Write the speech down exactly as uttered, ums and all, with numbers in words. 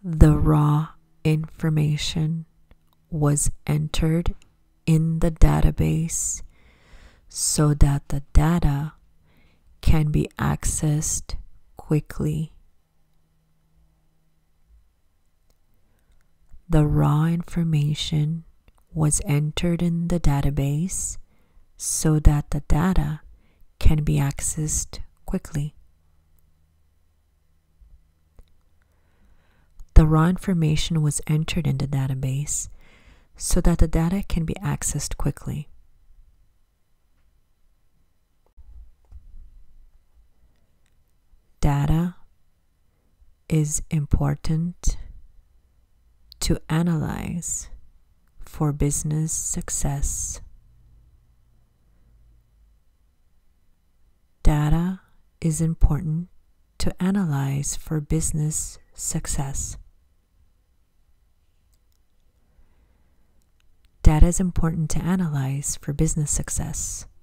The raw information was entered in the database so that the data can be accessed quickly. The raw information was entered in the database so that the data can be accessed quickly. The raw information was entered in the database so that the data can be accessed quickly. Data is important to analyze for business success. Data is important to analyze for business success. Data is important to analyze for business success.